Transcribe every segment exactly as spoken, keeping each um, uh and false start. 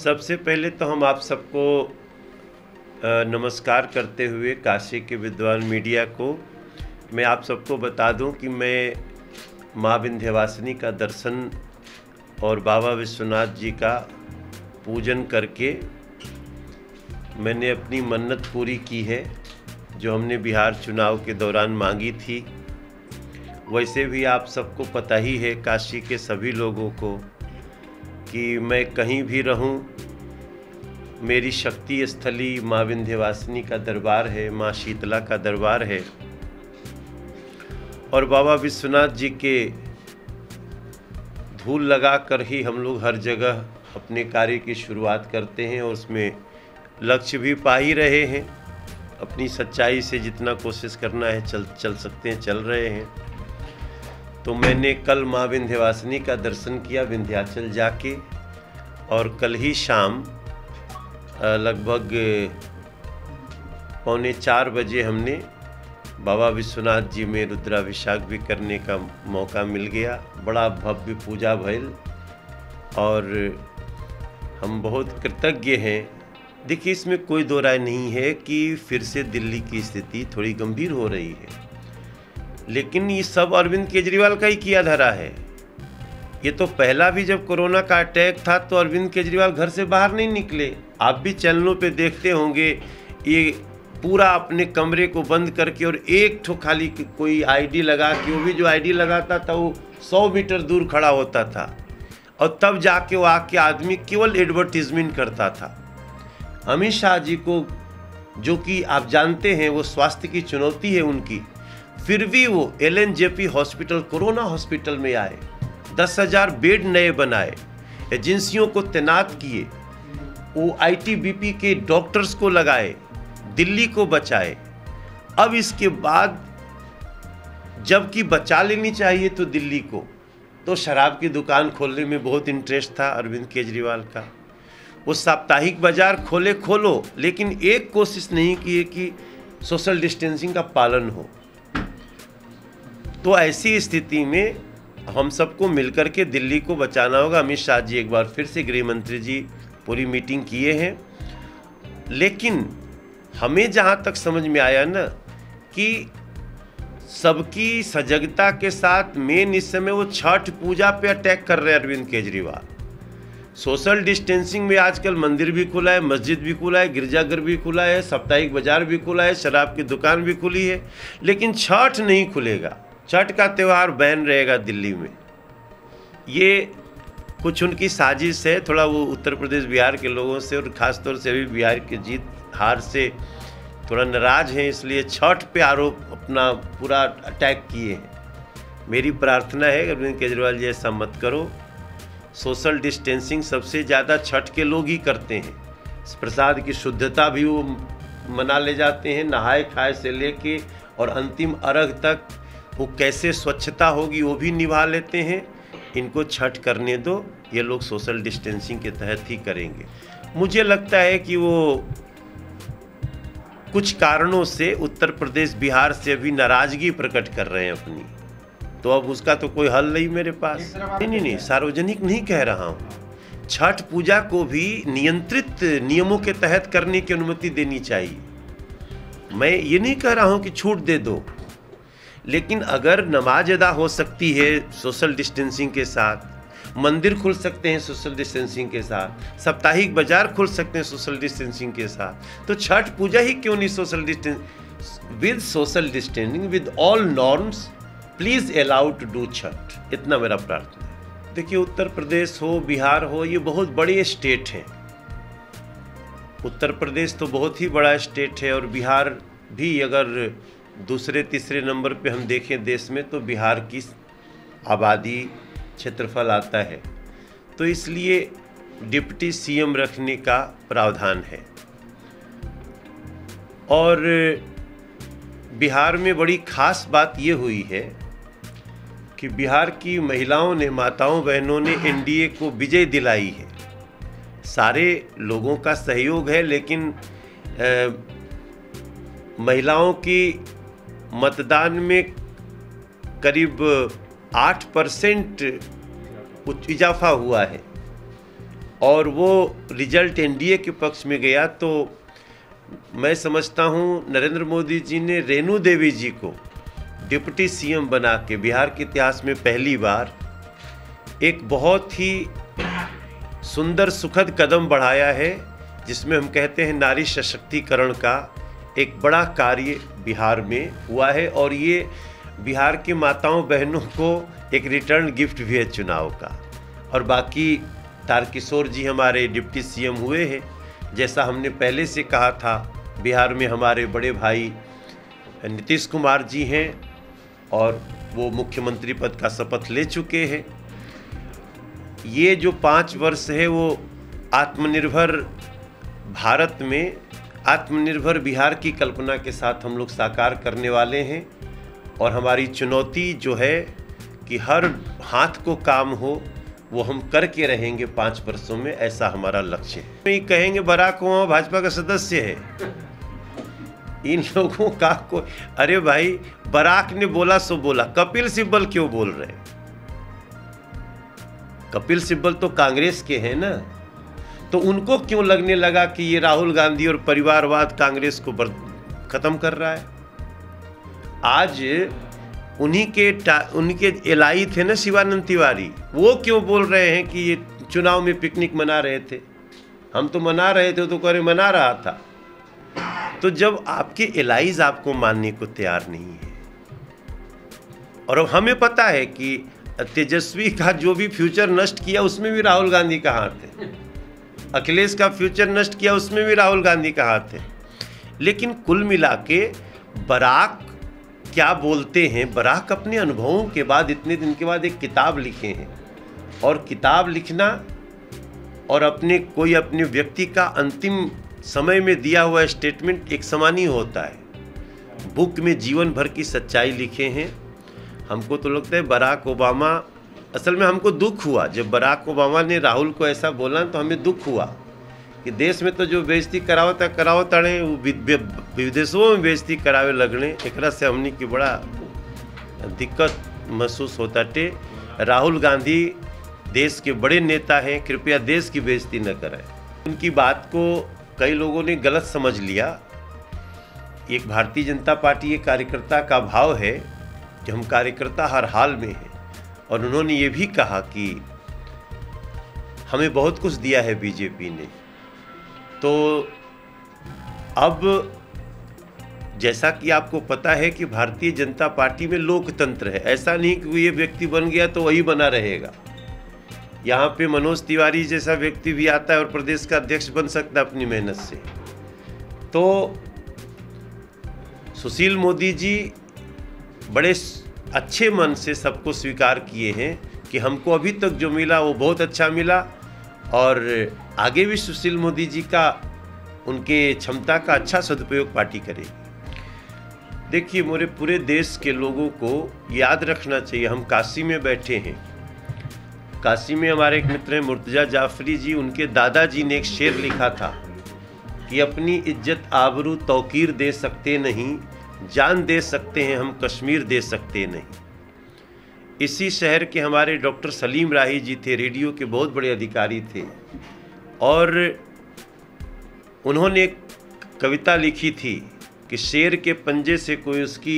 सबसे पहले तो हम आप सबको नमस्कार करते हुए काशी के विद्वान मीडिया को मैं आप सबको बता दूं कि मैं माँ विंध्यवासिनी का दर्शन और बाबा विश्वनाथ जी का पूजन करके मैंने अपनी मन्नत पूरी की है जो हमने बिहार चुनाव के दौरान मांगी थी। वैसे भी आप सबको पता ही है, काशी के सभी लोगों को, कि मैं कहीं भी रहूं, मेरी शक्ति स्थली माँ विंध्यवासिनी का दरबार है, माँ शीतला का दरबार है। और बाबा विश्वनाथ जी के धूल लगा कर ही हम लोग हर जगह अपने कार्य की शुरुआत करते हैं और उसमें लक्ष्य भी पा ही रहे हैं। अपनी सच्चाई से जितना कोशिश करना है चल चल सकते हैं, चल रहे हैं। तो मैंने कल माँ विंध्यवासिनी का दर्शन किया विंध्याचल जाके, और कल ही शाम लगभग पौने चार बजे हमने बाबा विश्वनाथ जी में रुद्राभिषेक भी करने का मौका मिल गया। बड़ा भव्य पूजा भइल और हम बहुत कृतज्ञ हैं। देखिए, इसमें कोई दो राय नहीं है कि फिर से दिल्ली की स्थिति थोड़ी गंभीर हो रही है, लेकिन ये सब अरविंद केजरीवाल का ही किया धरा है। ये तो पहला भी जब कोरोना का अटैक था तो अरविंद केजरीवाल घर से बाहर नहीं निकले। आप भी चैनलों पे देखते होंगे, ये पूरा अपने कमरे को बंद करके और एक ठो खाली कोई आईडी लगा के, वो भी जो आईडी लगाता था वो सौ मीटर दूर खड़ा होता था और तब जाके वो आके आदमी केवल एडवर्टीजमेंट करता था। अमित शाह जी को, जो कि आप जानते हैं वो स्वास्थ्य की चुनौती है उनकी, फिर भी वो L N J P hospital, corona hospital में आए, दस हजार बेड नए बनाए, एजेंसियों को तैनात किए, वो आई टी बी पी के डॉक्टर्स को लगाए, दिल्ली को बचाए। अब इसके बाद जबकि बचा लेनी चाहिए तो दिल्ली को, तो शराब की दुकान खोलने में बहुत इंटरेस्ट था अरविंद केजरीवाल का। वो साप्ताहिक बाजार खोले, खोलो, लेकिन एक कोशिश नहीं की है कि सोशल डिस्टेंसिंग का पालन हो। तो ऐसी स्थिति में हम सबको मिलकर के दिल्ली को बचाना होगा। अमित शाह जी एक बार फिर से, गृह मंत्री जी पूरी मीटिंग किए हैं, लेकिन हमें जहाँ तक समझ में आया ना कि सबकी सजगता के साथ मेन इस समय वो छठ पूजा पे अटैक कर रहे हैं अरविंद केजरीवाल। सोशल डिस्टेंसिंग में आजकल मंदिर भी खुला है, मस्जिद भी खुला है, गिरजाघर भी खुला है, साप्ताहिक बाजार भी खुला है, शराब की दुकान भी खुली है, लेकिन छठ नहीं खुलेगा। छठ का त्यौहार बैन रहेगा दिल्ली में। ये कुछ उनकी साजिश है, थोड़ा वो उत्तर प्रदेश बिहार के लोगों से और ख़ासतौर से अभी बिहार की जीत हार से थोड़ा नाराज हैं, इसलिए छठ पे आरोप अपना पूरा अटैक किए हैं। मेरी प्रार्थना है अरविंद केजरीवाल जी, ऐसा मत करो। सोशल डिस्टेंसिंग सबसे ज़्यादा छठ के लोग ही करते हैं। प्रसाद की शुद्धता भी वो मना ले जाते हैं, नहाए खाए से लेके और अंतिम अर्घ तक वो कैसे स्वच्छता होगी वो भी निभा लेते हैं। इनको छठ करने दो, ये लोग सोशल डिस्टेंसिंग के तहत ही करेंगे। मुझे लगता है कि वो कुछ कारणों से उत्तर प्रदेश बिहार से अभी नाराज़गी प्रकट कर रहे हैं अपनी, तो अब उसका तो कोई हल नहीं मेरे पास। नहीं नहीं नहीं सार्वजनिक नहीं कह रहा हूँ। छठ पूजा को भी नियंत्रित नियमों के तहत करने की अनुमति देनी चाहिए। मैं ये नहीं कह रहा हूँ कि छूट दे दो, लेकिन अगर नमाज अदा हो सकती है सोशल डिस्टेंसिंग के साथ, मंदिर खुल सकते हैं सोशल डिस्टेंसिंग के साथ, साप्ताहिक बाजार खुल सकते हैं सोशल डिस्टेंसिंग के साथ, तो छठ पूजा ही क्यों नहीं social distance with social distancing with all norms, please allow to do Chhath. इतना मेरा प्रार्थना है। देखिए, उत्तर प्रदेश हो, बिहार हो, ये बहुत बड़े स्टेट हैं। उत्तर प्रदेश तो बहुत ही बड़ा स्टेट है और बिहार भी अगर दूसरे तीसरे नंबर पे हम देखें देश में तो बिहार की आबादी क्षेत्रफल आता है, तो इसलिए डिप्टी सी एम रखने का प्रावधान है। और बिहार में बड़ी खास बात ये हुई है कि बिहार की महिलाओं ने, माताओं बहनों ने एन डी ए को विजय दिलाई है। सारे लोगों का सहयोग है, लेकिन आ, महिलाओं की मतदान में करीब आठ परसेंट इजाफा हुआ है और वो रिजल्ट एनडीए के पक्ष में गया, तो मैं समझता हूँ नरेंद्र मोदी जी ने रेणु देवी जी को डिप्टी सीएम बना के बिहार के इतिहास में पहली बार एक बहुत ही सुंदर सुखद कदम बढ़ाया है, जिसमें हम कहते हैं नारी सशक्तिकरण का एक बड़ा कार्य बिहार में हुआ है। और ये बिहार के माताओं बहनों को एक रिटर्न गिफ्ट भी है चुनाव का। और बाकी तारकिशोर जी हमारे डिप्टी सीएम हुए हैं, जैसा हमने पहले से कहा था। बिहार में हमारे बड़े भाई नीतीश कुमार जी हैं और वो मुख्यमंत्री पद का शपथ ले चुके हैं। ये जो पाँच वर्ष है वो आत्मनिर्भर भारत में आत्मनिर्भर बिहार की कल्पना के साथ हम लोग साकार करने वाले हैं। और हमारी चुनौती जो है कि हर हाथ को काम हो, वो हम करके रहेंगे पाँच वर्षों में, ऐसा हमारा लक्ष्य है। ये कहेंगे बराक ओबामा भाजपा का सदस्य है, इन लोगों का कोई, अरे भाई बराक ने बोला सो बोला, कपिल सिब्बल क्यों बोल रहे हैं? कपिल सिब्बल तो कांग्रेस के हैं ना, तो उनको क्यों लगने लगा कि ये राहुल गांधी और परिवारवाद कांग्रेस को खत्म कर रहा है? आज उन्हीं के उनके एलाई थे ना शिवानंद तिवारी, वो क्यों बोल रहे हैं कि ये चुनाव में पिकनिक मना रहे थे? हम तो मना रहे थे, तो करे मना रहा था। तो जब आपके एलाइज आपको मानने को तैयार नहीं है, और अब हमें पता है कि तेजस्वी का जो भी फ्यूचर नष्ट किया उसमें भी राहुल गांधी का हाथ है, अखिलेश का फ्यूचर नष्ट किया उसमें भी राहुल गांधी का हाथ है। लेकिन कुल मिला के बराक क्या बोलते हैं, बराक अपने अनुभवों के बाद इतने दिन के बाद एक किताब लिखे हैं, और किताब लिखना और अपने कोई अपने व्यक्ति का अंतिम समय में दिया हुआ स्टेटमेंट एक समान ही होता है। बुक में जीवन भर की सच्चाई लिखे हैं। हमको तो लगता है बराक ओबामा, असल में हमको दुख हुआ जब बराक ओबामा ने राहुल को ऐसा बोला, तो हमें दुख हुआ कि देश में तो जो बेइज्जती करावता करावताड़े विदेशों में बेइज्जती करावे लगने, एकरा से हमने की बड़ा दिक्कत महसूस होता टे। राहुल गांधी देश के बड़े नेता हैं, कृपया देश की बेइज्जती न करें। उनकी बात को कई लोगों ने गलत समझ लिया। एक भारतीय जनता पार्टी एक कार्यकर्ता का भाव है कि हम कार्यकर्ता हर हाल में हैं, और उन्होंने ये भी कहा कि हमें बहुत कुछ दिया है बीजेपी ने। तो अब जैसा कि आपको पता है कि भारतीय जनता पार्टी में लोकतंत्र है, ऐसा नहीं कि ये व्यक्ति बन गया तो वही बना रहेगा। यहाँ पे मनोज तिवारी जैसा व्यक्ति भी आता है और प्रदेश का अध्यक्ष बन सकता है अपनी मेहनत से। तो सुशील मोदी जी बड़े अच्छे मन से सबको स्वीकार किए हैं कि हमको अभी तक जो मिला वो बहुत अच्छा मिला, और आगे भी सुशील मोदी जी का उनके क्षमता का अच्छा सदुपयोग पार्टी करेगी। देखिए, मेरे पूरे देश के लोगों को याद रखना चाहिए, हम काशी में बैठे हैं। काशी में हमारे एक मित्र हैं मुर्तजा जाफरी जी, उनके दादाजी ने एक शेर लिखा था कि अपनी इज्जत आबरू तौकीर दे सकते नहीं, जान दे सकते हैं हम कश्मीर दे सकते नहीं। इसी शहर के हमारे डॉक्टर सलीम राही जी थे, रेडियो के बहुत बड़े अधिकारी थे, और उन्होंने एक कविता लिखी थी कि शेर के पंजे से कोई उसकी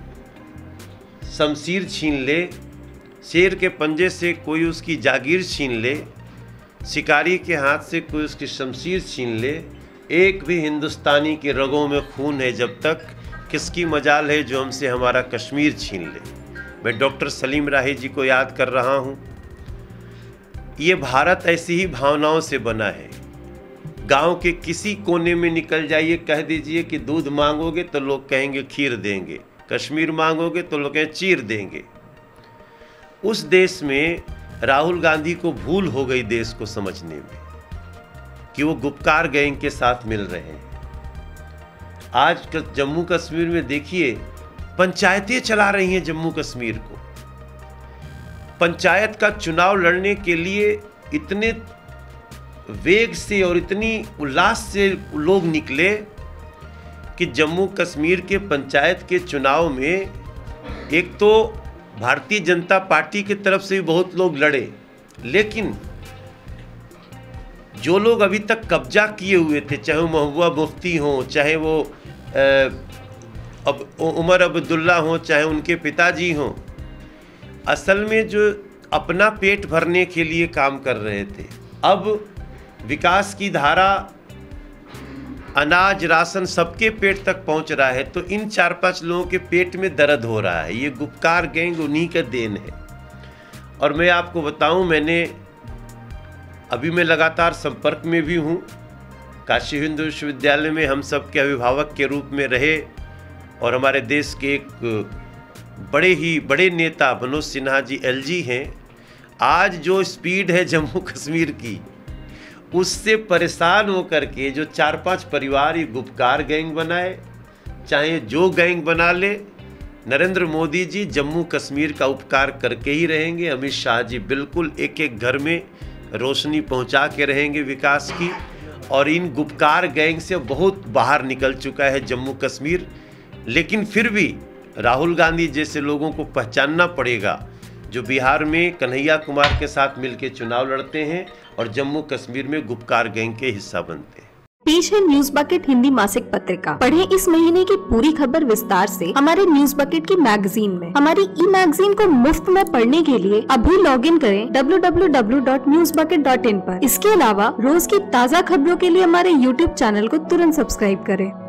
शमशीर छीन ले, शेर के पंजे से कोई उसकी जागीर छीन ले, शिकारी के हाथ से कोई उसकी शमशीर छीन ले, एक भी हिंदुस्तानी के रगों में खून है जब तक, किसकी मजाल है जो हमसे हमारा कश्मीर छीन ले। मैं डॉक्टर सलीम राही जी को याद कर रहा हूँ। ये भारत ऐसी ही भावनाओं से बना है। गांव के किसी कोने में निकल जाइए, कह दीजिए कि दूध मांगोगे तो लोग कहेंगे खीर देंगे, कश्मीर मांगोगे तो लोग कहेंगे चीर देंगे। उस देश में राहुल गांधी को भूल हो गई देश को समझने में कि वो गुपकार गैंग के साथ मिल रहे हैं। आज जम्मू कश्मीर में देखिए, पंचायतें चला रही हैं जम्मू कश्मीर को। पंचायत का चुनाव लड़ने के लिए इतने वेग से और इतनी उल्लास से लोग निकले कि जम्मू कश्मीर के पंचायत के चुनाव में एक तो भारतीय जनता पार्टी की तरफ से भी बहुत लोग लड़े, लेकिन जो लोग अभी तक कब्जा किए हुए थे, चाहे वो महबूबा मुफ्ती हों, चाहे वो अब उमर अब्दुल्ला हों, चाहे उनके पिताजी हों, असल में जो अपना पेट भरने के लिए काम कर रहे थे, अब विकास की धारा अनाज राशन सबके पेट तक पहुंच रहा है, तो इन चार पांच लोगों के पेट में दर्द हो रहा है। ये गुपकार गैंग उन्हीं का देन है। और मैं आपको बताऊं, मैंने अभी मैं लगातार संपर्क में भी हूं। काशी हिंदू विश्वविद्यालय में हम सब के अभिभावक के रूप में रहे और हमारे देश के एक बड़े ही बड़े नेता मनोज सिन्हा जी एलजी हैं। आज जो स्पीड है जम्मू कश्मीर की, उससे परेशान होकर के जो चार पांच परिवार ये गुपकार गैंग बनाए, चाहे जो गैंग बना ले, नरेंद्र मोदी जी जम्मू कश्मीर का उपकार करके ही रहेंगे। अमित शाह जी बिल्कुल एक एक घर में रोशनी पहुंचा के रहेंगे विकास की। और इन गुपकार गैंग से बहुत बाहर निकल चुका है जम्मू कश्मीर। लेकिन फिर भी राहुल गांधी जैसे लोगों को पहचानना पड़ेगा, जो बिहार में कन्हैया कुमार के साथ मिलकर चुनाव लड़ते हैं और जम्मू कश्मीर में गुपकार गैंग के हिस्सा बनते हैं। पेश है न्यूज बकेट हिंदी मासिक पत्रिका। पढ़ें इस महीने की पूरी खबर विस्तार से हमारे न्यूज बकेट की मैगजीन में। हमारी ई मैगजीन को मुफ्त में पढ़ने के लिए अभी लॉग इन करें W W W dot news bucket dot in पर। इसके अलावा रोज की ताज़ा खबरों के लिए हमारे यूट्यूब चैनल को तुरंत सब्सक्राइब करें।